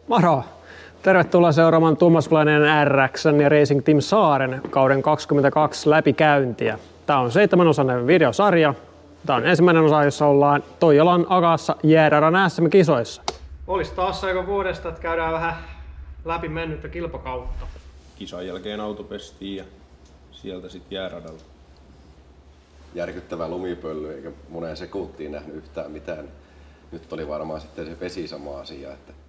Moro! Tervetuloa seuraamaan Tuomas Plainen RX:n ja Racing Team Saaren kauden 22 läpikäyntiä. Tämä on 7-osainen videosarja. Tämä on ensimmäinen osa, jossa ollaan Toijalan Agassa JRR:n SM-kisoissa. Olisi taas aika vuodesta, että käydään vähän läpi mennyttä kilpakautta. Kisan jälkeen auto pestiin ja sieltä sitten jääradalla. Järkyttävä lumipölly, eikä moneen sekuntiin nähnyt yhtään mitään. Nyt oli varmaan sitten se vesi sama asia, että